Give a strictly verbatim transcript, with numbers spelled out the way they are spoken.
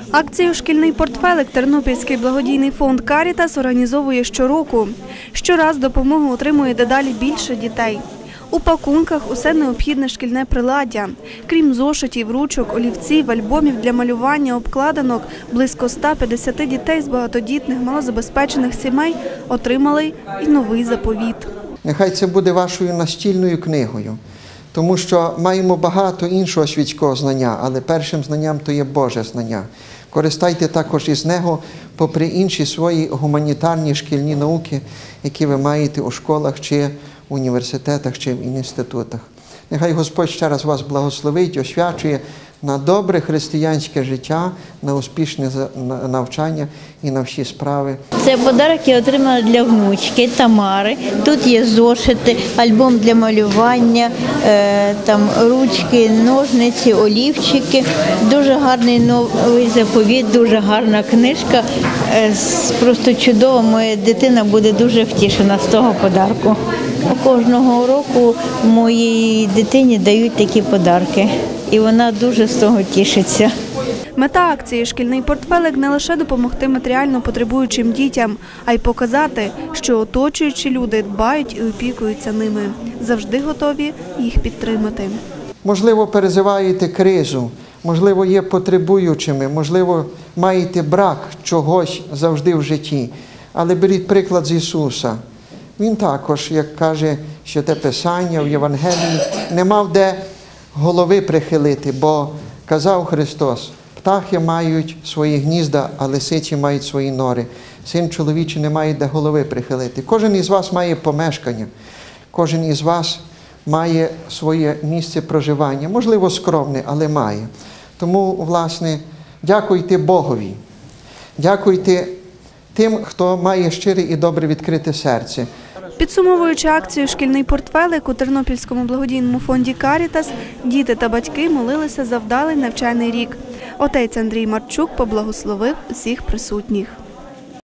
Акцію «Шкільний портфелик» Тернопільський благодійний фонд «Карітас» організовує щороку. Щораз допомогу отримує дедалі більше дітей. У пакунках усе необхідне шкільне приладдя. Крім зошитів, ручок, олівців, альбомів для малювання, обкладинок, близько ста п'ятдесят дітей з багатодітних, малозабезпечених сімей отримали і новий заповіт. Нехай це буде вашою настільною книгою, тому що маємо багато іншого світського знання, але першим знанням то є Боже знання. Користайте також із нього, попри інші свої гуманітарні шкільні науки, які ви маєте у школах чи університетах чи в інститутах. Нехай Господь ще раз вас благословить, освячує на добре християнське життя, на успішне навчання і на всі справи. Це подарок я отримала для внучки Тамари. Тут є зошити, альбом для малювання, там ручки, ножниці, олівчики. Дуже гарний новий заповіт, дуже гарна книжка. Просто чудово, моя дитина буде дуже втішена з того подарку. Кожного року моїй дитині дають такі подарки, і вона дуже з того тішиться. Мета акції «Шкільний портфелик» не лише допомогти матеріально потребуючим дітям, а й показати, що оточуючі люди дбають і опікуються ними, завжди готові їх підтримати. Можливо, переживаєте кризу, можливо, є потребуючими, можливо, маєте брак чогось завжди в житті, але беріть приклад з Ісуса. Він також, як каже Святе Писання в Євангелії, не мав де голови прихилити, бо казав Христос: птахи мають свої гнізда, а лисиці мають свої нори. Син чоловічий не має де голови прихилити. Кожен із вас має помешкання, кожен із вас має своє місце проживання. Можливо, скромне, але має. Тому, власне, дякуйте Богові, дякуйте тим, хто має щире і добре відкрите серце. Підсумовуючи акцію «Шкільний портфелик» у Тернопільському благодійному фонді «Карітас», діти та батьки молилися за вдалий навчальний рік. Отець Андрій Марчук поблагословив усіх присутніх.